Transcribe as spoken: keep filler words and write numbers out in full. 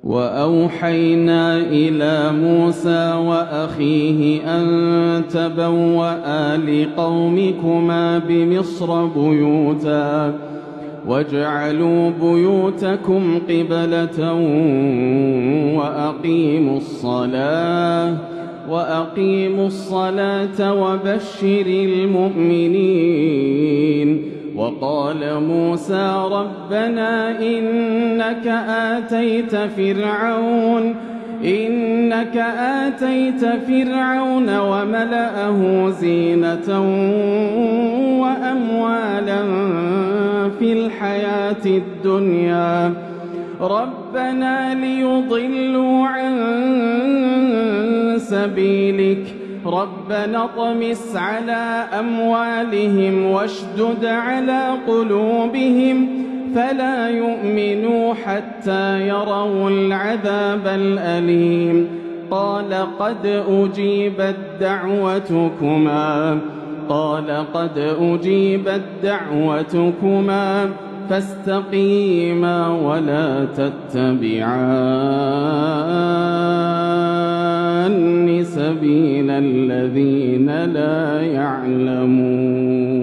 وأوحينا إلى موسى وأخيه أن تبوأ لقومكما بمصر بيوتا واجعلوا بيوتكم قبلة وأقيموا الصلاة وأقيموا الصلاة وبشر المؤمنين. وقال موسى ربنا إنك آتيت فرعون إنك آتيت فرعون وملأه زينة وأموالا في الحياة الدنيا ربنا ليضلوا عن سبيلك ربنا اطمس على أموالهم واشدد على قلوبهم فلا يؤمنوا حتى يروا العذاب الأليم. قال قد أجيبت دعوتكما قال قد أجيبت دعوتكما فاستقيما ولا تتبعان سبيل الذين لا يعلمون.